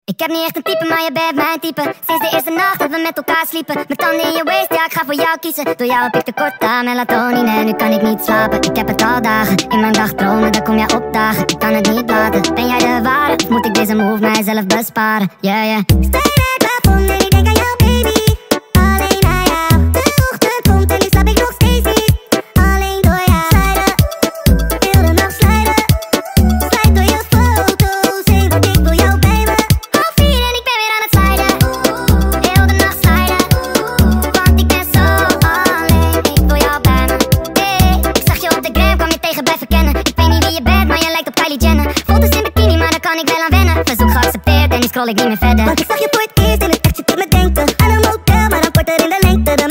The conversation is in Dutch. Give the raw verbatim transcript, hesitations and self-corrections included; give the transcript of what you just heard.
Ik heb niet echt een type, maar je bent mijn type. Sinds de eerste nacht dat we met elkaar sliepen. Mijn tanden in je waist, ja ik ga voor jou kiezen. Door jou heb ik tekort aan melatonine en nu kan ik niet slapen. Ik heb het al dagen, in mijn dagdromen, daar kom jij opdagen. Ik kan het niet laten, ben jij de ware? Of moet ik deze move mijzelf besparen? Yeah, yeah. Sta in het plafond en ik denk aan jou baby. Alleen aan jou. De ochtend komt en nu slaap ik nog steeds niet. Alleen door jou. Slijden, heel de nacht slijden. Slijt door je foto's heen, want ik wil jou bij me. Half vier en ik ben weer aan het slijden. Heel de nacht slijden. Want ik ben zo alleen, ik wil jou bij me. Hey, ik zag je op de gram, kwam je tegen bij verkennen. Ik weet niet wie je bent, maar je lijkt op Kylie Jenner. Foto's in bikini, maar daar kan ik wel aan wennen. Verzoek geaccepteerd en nu scroll ik niet meer verder. Want ik zag je voor het eerst en het echt zit in mijn denken. Aan een motel, maar dan korter in de lengte. De